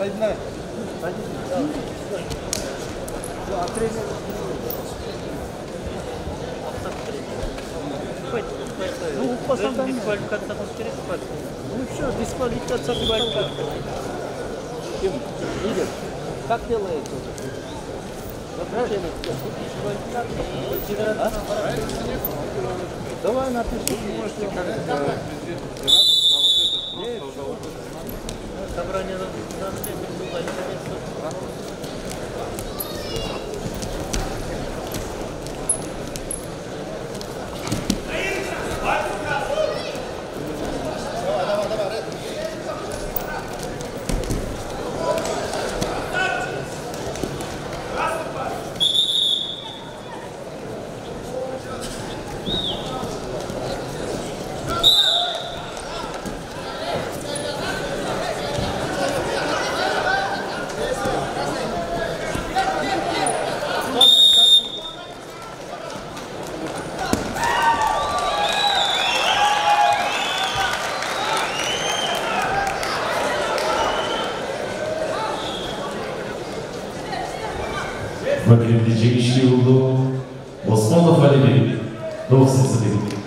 Соединяй. Ну, дисквалификация керек. Ну все, дисквалификация. Игорь, как делается? Давай напиши. Можете как президент федерации за вот этот просто уже Собрание Vakit çekişli oldu. Osmanlı Falibi 90 senelik.